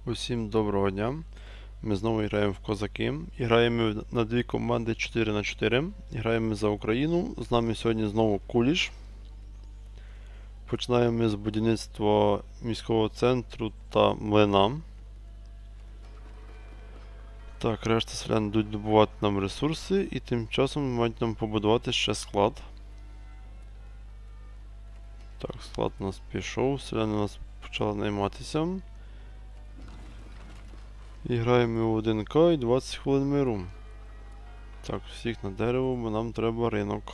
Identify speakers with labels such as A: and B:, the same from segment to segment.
A: Усім доброго дня. Ми знову граємо в козаки. І граємо на дві команди 4×4. І граємо за Україну. З нами сьогодні знову Куліш. Починаємо ми з будівництва міського центру та млина. Так, решта селян йдуть добувати нам ресурси і тим часом мають нам побудувати ще склад. Так, склад у нас пішов, селяни у нас почали найматися. І граємо в 1К і 20 хвилин миру. Так, всіх на дерево, бо нам треба ринок.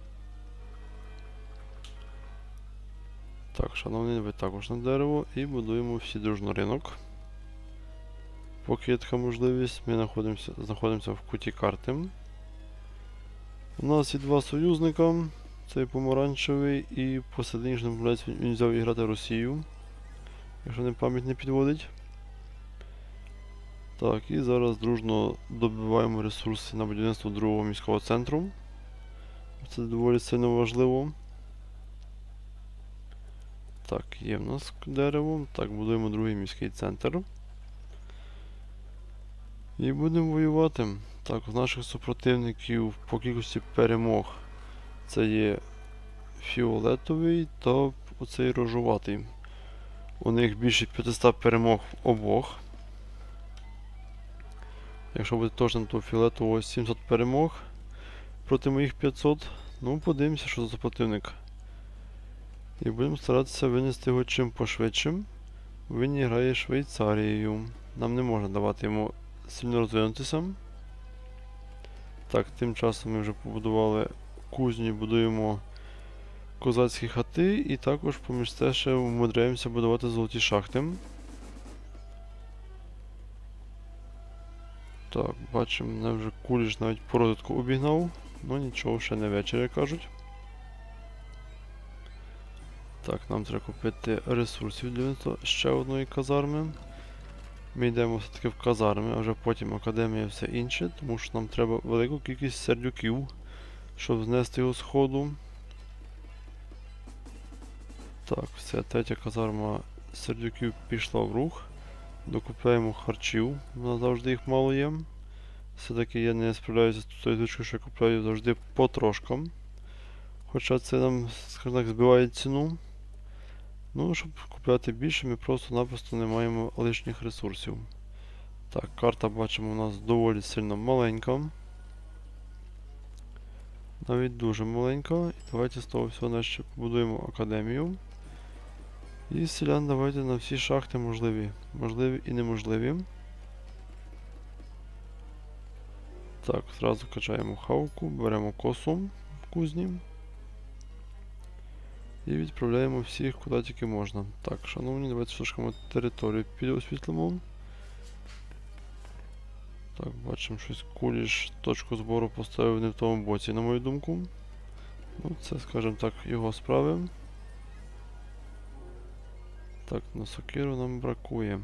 A: Так, шановні, ви також на дерево і будуємо всі дружно ринок. Поки є така можливість, ми знаходимося в куті карти. У нас є два союзника. Цей помаранчевий і посередині він взяв іграти Росію. Якщо не пам'ять не підводить. Так, і зараз дружно добиваємо ресурси на будівництво другого міського центру. Це доволі сильно важливо. Так, є в нас дерево. Так, будуємо другий міський центр. І будемо воювати. Так, з наших супротивників по кількості перемог це є фіолетовий та оцей рожуватий. У них більше 500 перемог обох. Якщо буде точно, то фіолетового 700 перемог проти моїх 500. Ну, подивимося, що за противник. І будемо старатися винести його чим пошвидше. Він грає Швейцарією. Нам не можна давати йому сильно розвинутися. Так, тим часом ми вже побудували кузню, будуємо козацькі хати і також поміж це ще вмудряємося будувати золоті шахти. Так, бачимо, мене вже Куліш навіть по розвитку обігнав. Ну нічого, ще не вечір, як кажуть. Так, нам треба купити ресурсів для ще одної казарми. Ми йдемо все-таки в казарми, а вже потім академія і все інше, тому що нам треба велику кількість сердюків, щоб знести його з ходу. Так, все, третя казарма сердюків пішла в рух. Докупляємо харчів, у нас завжди їх мало є. Все-таки я не справляюся з тою точкою, що я купляю завжди потрошкам. Хоча це нам, скажімо так, збиває ціну. Ну, щоб купляти більше, ми просто-напросто не маємо лишніх ресурсів. Так, карта, бачимо, у нас доволі сильно маленька. Навіть дуже маленька. І давайте з того всього ще побудуємо академію. І селян давайте на всі шахти можливі. Можливі і неможливі. Так, зразу качаємо хавку, беремо косу в кузні. І відправляємо всіх куди тільки можна. Так, шановні, давайте трошки територію підосвітлимо. Так, бачимо, щось Куліш точку збору поставив не в тому боці, на мою думку. Ну, це, скажімо так, його справи. Так, на сокиру нам бракує.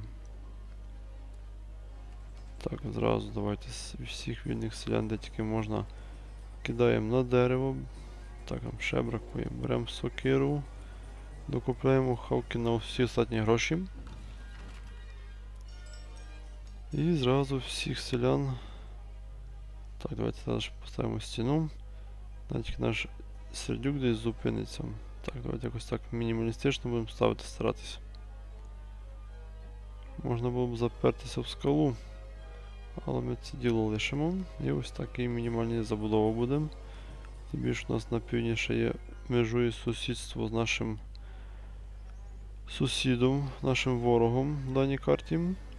A: Так, зразу давайте всіх вільних селян, де тільки можна, кидаємо на дерево. Так, нам ще бракує. Беремо сокиру, докупляємо хавки на всі остатні гроші. І зразу всіх селян. Так, давайте зараз поставимо стіну. Навіть наш сердюк десь зупиниться. Так, давайте якось так мінімалістично будемо ставити, старатися. Можна було б запертися в скалу, але ми це діло лишимо. І ось такий мінімальний забудова буде. Тим більше у нас на півдні ще є межує сусідство з нашим сусідом, нашим ворогом в даній карті.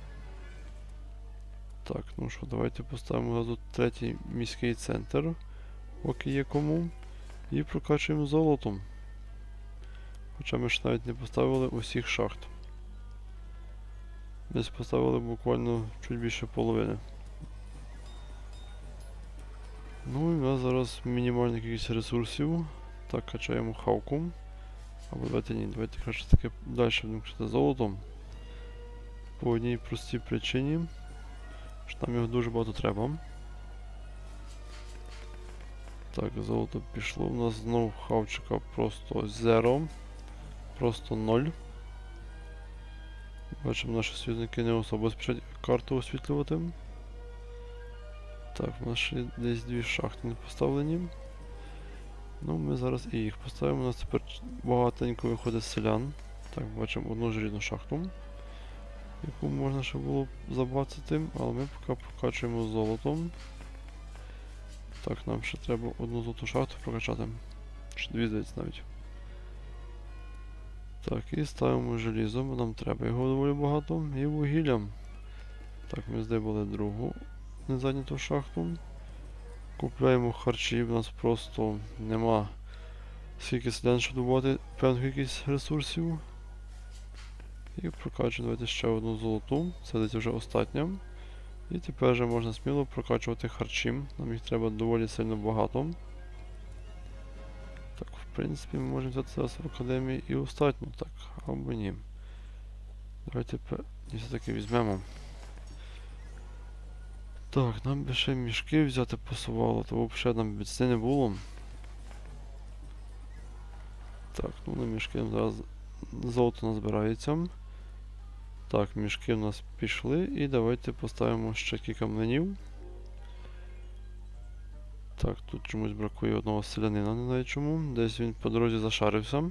A: Так, ну що, давайте поставимо газу третій міський центр, поки є кому. І прокачуємо золотом. Хоча ми ж навіть не поставили усіх шахт. Ми поставили буквально чуть більше половини. Ну і у нас зараз мінімальна кількість ресурсів. Так, качаємо хавку. Або давайте ні, давайте краще таки далі будемо качати золотом. По одній простій причині, що нам його дуже багато треба. Так, золото пішло. У нас знову хавчика просто 0. Бачимо, наші союзники не особо спішать карту освітлювати. Так, у нас ще десь 2 шахти не поставлені. Ну, ми зараз і їх поставимо. У нас тепер багатенько виходить селян. Так, бачимо одну желізну шахту, яку можна ще було забацати, але ми поки прокачуємо золотом. Так, нам ще треба одну золоту шахту прокачати. Чи 2, здається, навіть. Так, і ставимо желізо, бо нам треба його доволі багато. І вугілля. Так, ми здобули другу незайняту шахту. Купляємо харчі, в нас просто нема скільки селян, щоб добувати певних кількість ресурсів. І прокачуємо, давайте ще одну золоту, це десь вже остання. І тепер вже можна сміло прокачувати харчі, нам їх треба доволі сильно багато. Так, в принципі, ми можемо взяти зараз в академії і остатню, так, або ні. Давайте все-таки візьмемо. Так, нам би ще мішки взяти пасувало, то взагалі нам би це не було. Так, ну на мішки зараз золото назбирається. Так, мішки у нас пішли і давайте поставимо ще кілька млинів. Так, тут чомусь бракує одного селянина, не знаю чому. Десь він по дорозі зашарився.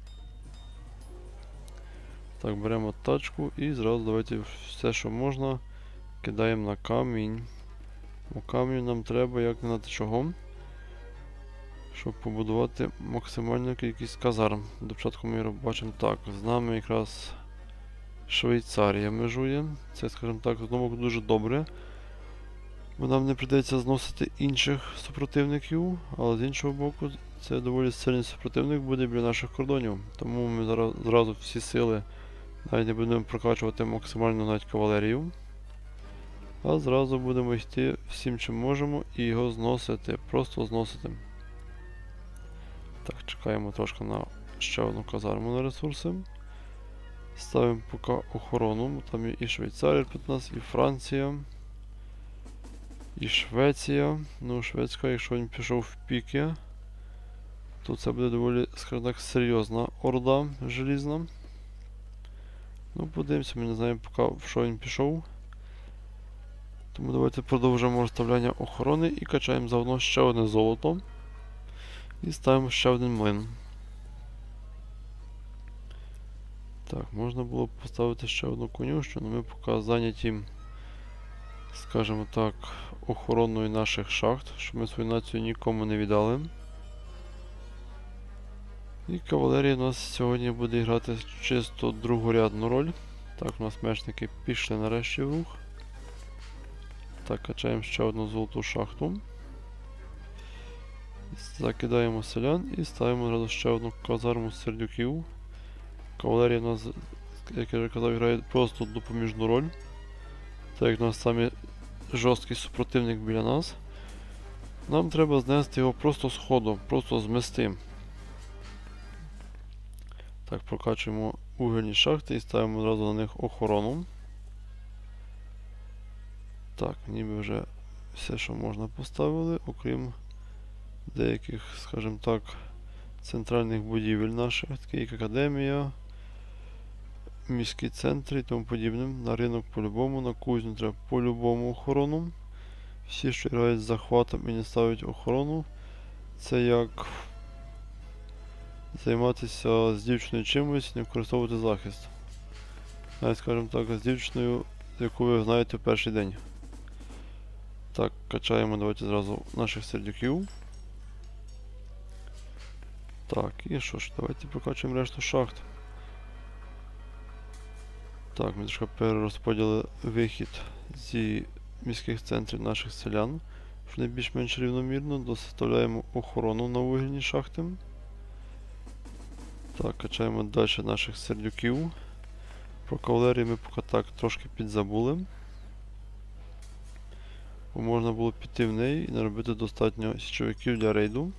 A: Так, беремо тачку і зразу давайте все, що можна, кидаємо на камінь. У камінь нам треба, як не знати чого, щоб побудувати максимальну кількість казарм. До початку ми бачимо так, з нами якраз Швейцарія межує. Це, скажімо так, з одного боку дуже добре, бо нам не прийдеться зносити інших супротивників, але з іншого боку це доволі сильний супротивник буде біля наших кордонів. Тому ми зараз зразу всі сили навіть не будемо прокачувати максимально навіть кавалерію, а зразу будемо йти всім чим можемо і його зносити, просто зносити. Так, чекаємо трошки на ще одну казарму на ресурси. Ставимо поки охорону, бо там є і Швейцарія під нас, і Франція, і Швеція. Ну, Шведська, якщо він пішов в піки, то це буде доволі, скажімо так, серйозна орда желізна. Ну, подивимося, ми не знаємо поки в що він пішов. Тому давайте продовжуємо розставляння охорони і качаємо заодно ще одне золото. І ставимо ще один млин. Так, можна було б поставити ще одну конюшню, але ми поки зайняті, скажімо так, охороною наших шахт, щоб ми свою націю нікому не віддали. І кавалерія у нас сьогодні буде грати чисто другорядну роль. Так, у нас мечники пішли нарешті в рух. Так, качаємо ще одну золоту шахту. Закидаємо селян і ставимо одразу ще одну казарму сердюків. Кавалерія у нас, як я вже казав, грає просто допоміжну роль. Так як у нас самий жорсткий супротивник біля нас. Нам треба знести його просто з ходу, просто змести. Так, прокачуємо вугільні шахти і ставимо одразу на них охорону. Так, ніби вже все, що можна, поставили, окрім деяких, скажімо так, центральних будівель наших, такі як академія, міські центри і тому подібне. На ринок по-любому, на кузню треба по-любому охорону. Всі, що грають з захватом і не ставлять охорону, це як займатися з дівчиною чимось і не використовувати захист. Навіть, скажімо так, з дівчиною, яку ви знаєте в перший день. Так, качаємо, давайте зразу наших сердюків. Так, і що ж, давайте прокачуємо решту шахт. Так, ми трішки перерозподілили вихід зі міських центрів наших селян, щоб не більш-менш рівномірно. Доставляємо охорону на вугільні шахти. Так, качаємо далі наших сердюків. Про кавалерію ми поки так трошки підзабули. Бо можна було піти в неї і наробити достатньо січовиків для рейду.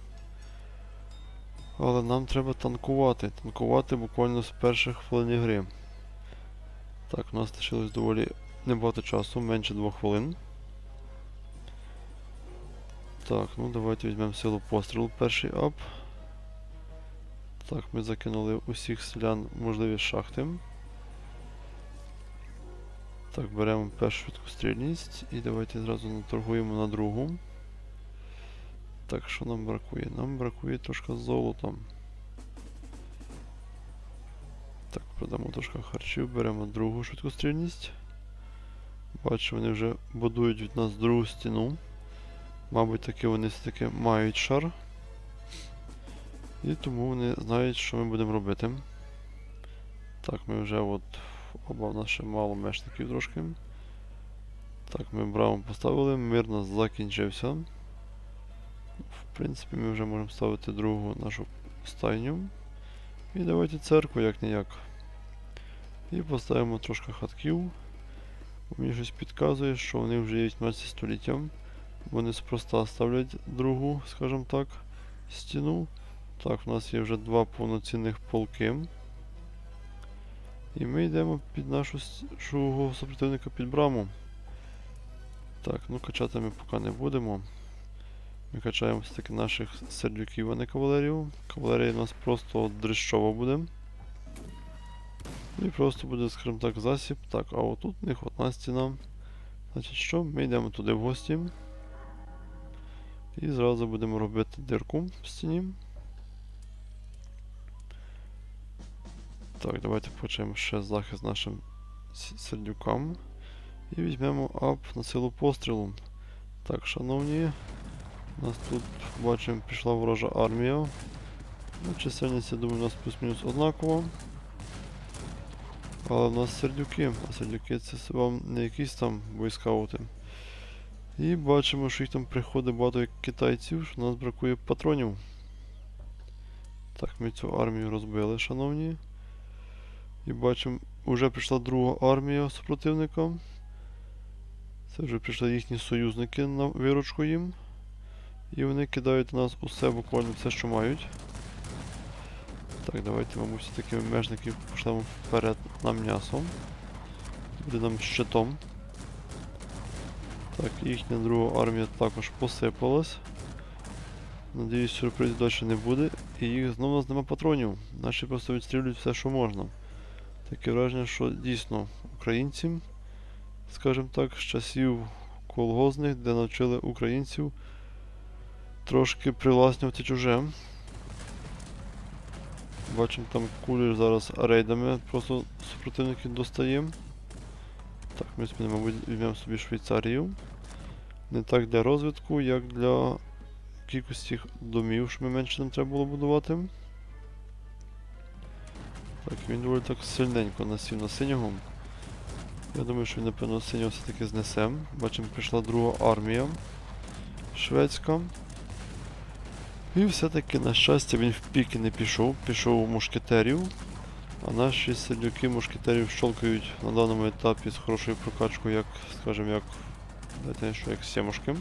A: Але нам треба танкувати. Танкувати буквально з перших хвилин гри. Так, у нас лишилось доволі небагато часу, менше 2 хвилин. Так, ну давайте візьмемо силу пострілу, перший ап. Так, ми закинули усіх селян можливі шахти. Так, беремо першу швидкострільність і давайте зразу наторгуємо на другу. Так, що нам бракує? Нам бракує трошки золота. Так, продамо трошки харчів, беремо другу швидкострільність. Бачу, вони вже будують від нас другу стіну. Мабуть, таки вони все-таки мають шар. І тому вони знають, що ми будемо робити. Так, ми вже от оба в нас ще мало мешників трошки. Так, ми браво поставили, мир у нас закінчився. В принципі, ми вже можемо ставити другу нашу стайню. І давайте церкву як-не-як. І поставимо трошки хатків. Мені щось підказує, що вони вже є 18 століттям. Вони спроста ставлять другу, скажімо так, стіну. Так, у нас є вже два повноцінних полки. І ми йдемо під нашого супротивника під браму. Так, ну качати ми поки не будемо. Ми качаємо все-таки наших сердюків, а не кавалерію. Кавалерія у нас просто дрищова буде. І просто буде, скажімо так, засіб. Так, а отут у них одна стіна. Значить що? Ми йдемо туди в гості. І зразу будемо робити дирку в стіні. Так, давайте почнемо ще захист нашим сердюкам. І візьмемо ап на силу пострілу. Так, шановні, у нас тут, бачимо, пішла ворожа армія. Ну, чисельність, я думаю, у нас плюс-мінус однакова. Але в нас сердюки, а сердюки це вам не якісь там бойскаути. І бачимо, що їх там приходить багато китайців, що у нас бракує патронів. Так, ми цю армію розбили, шановні. І бачимо, вже прийшла друга армія супротивника. Це вже прийшли їхні союзники на виручку їм. І вони кидають на нас усе, буквально все, що мають. Так, давайте, мабуть, з такими межників пошлемо вперед на м'ясо. Буде нам щитом. Так, їхня друга армія також посипалась. Надіюсь, сюрпризів далі не буде. І їх знову у нас нема патронів. Наші просто відстрілюють все, що можна. Таке враження, що дійсно українці, скажімо так, з часів колгозних, де навчили українців трошки привласнювати чуже. Бачимо, там кулі зараз рейдами просто супротивники достаємо. Так, ми собі, мабуть, візьмемо собі Швейцарію. Не так для розвитку, як для кількості домів, що ми менше нам треба було будувати. Так, він доволі так сильненько насів на синього. Я думаю, що він, напевно, синього все-таки знесе. Бачимо, прийшла друга армія шведська. І все-таки, на щастя, він в піки не пішов, пішов у мушкетерів. А наші сердюки мушкетерів щолкають на даному етапі з хорошою прокачкою, як, скажімо, як сімушки.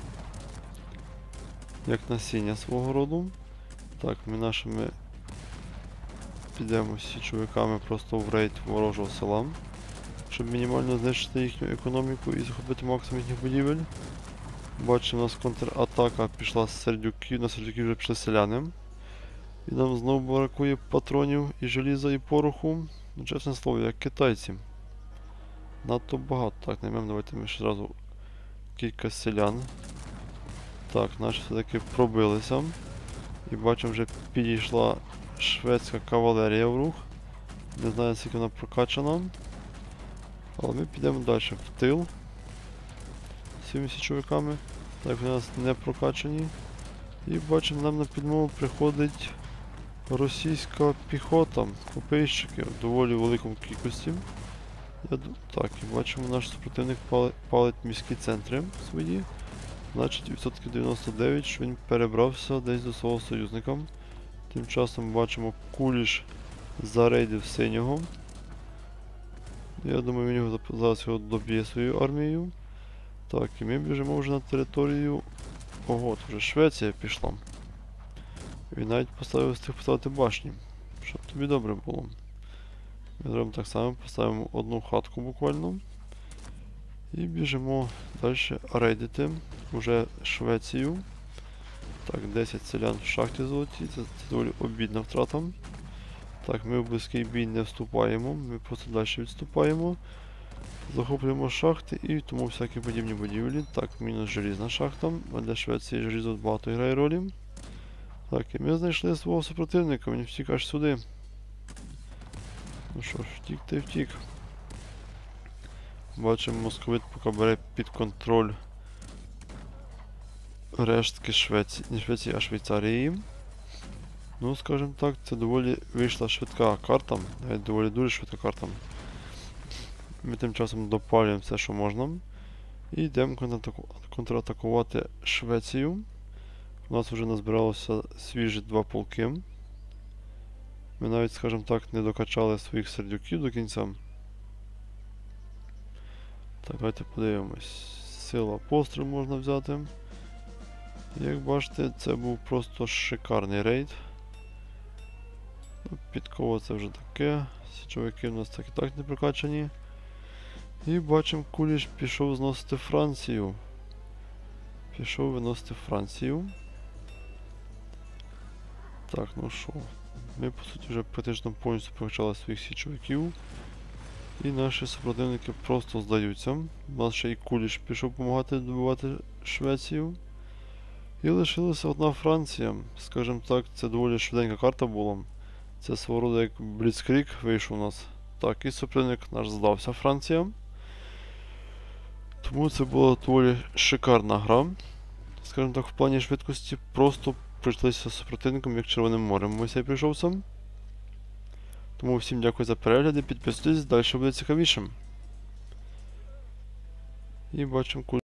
A: Як насіння свого роду. Так, ми нашими підемо січовиками просто в рейд ворожого села, щоб мінімально знищити їхню економіку і захопити максимум їхніх будівель. Бачимо, у нас контратака пішла з сердюків, на сердюків вже пішли селяни. І нам знову бракує патронів і желіза, і пороху. Ну, чесне слово, як китайці. Надто багато. Так, наймемо, давайте ми ще зразу кілька селян. Так, наші все-таки пробилися. І бачимо, вже підійшла шведська кавалерія в рух. Не знаю, скільки вона прокачана. Але ми підемо далі в тил. З цими січовиками. Так, вони у нас не прокачані. І бачимо, нам на підмогу приходить російська піхота, копейщики в доволі великому кількості. Так, і бачимо, наш супротивник палить міські центри свої. Значить, відсотків 99, що він перебрався десь до свого союзника. Тим часом бачимо, Куліш зарейдив синього. Я думаю, він зараз його доб'є своєю армією. Так, і ми біжимо вже на територію. Ого, вже Швеція пішла. Він навіть встиг поставити башні. Щоб тобі добре було. Ми зробимо так само, поставимо одну хатку буквально. І біжимо далі рейдити вже Швецію. Так, 10 селян в шахті золоті, це доволі обідна втрата. Так, ми в близький бій не вступаємо, ми просто далі відступаємо. Захоплюємо шахти і тому всякі подібні будівлі. Так, мінус желізна шахта. А для Швеції желізо багато грає ролі. Так, і ми знайшли свого супротивника, він втік аж сюди. Ну що ж, втік та й втік. Бачимо, московит поки бере під контроль рештки Швеції, не Швеції, а Швейцарії. Ну, скажімо так, це доволі вийшла швидка карта, навіть доволі дуже швидка карта. Ми тим часом допалюємо все, що можна. І йдемо контратакувати Швецію. У нас вже назбиралося свіжі 2 полки. Ми навіть, скажімо так, не докачали своїх сердюків до кінця. Так, давайте подивимось. Сила постріл можна взяти. Як бачите, це був просто шикарний рейд. Підкова це вже таке. Січовики у нас так і так не прокачані. І бачимо, Куліш пішов зносити Францію. Пішов виносити Францію. Так, ну що. Ми, по суті, вже практично повністю прокачали своїх січовиків. І наші супротивники просто здаються. У нас ще і Куліш пішов допомагати добивати Швецію. І лишилася одна Франція. Скажімо так, це доволі швиденька карта була. Це свого роду як Бліцкріг вийшов у нас. Так, і супротивник наш здався, Франція. Тому це була доволі шикарна гра. Скажімо так, в плані швидкості просто прийшлися з супротивником як Червоним морем. Мойсей прийшов сам. Тому всім дякую за перегляд і підписуйтесь, далі буде цікавішим. І бачимо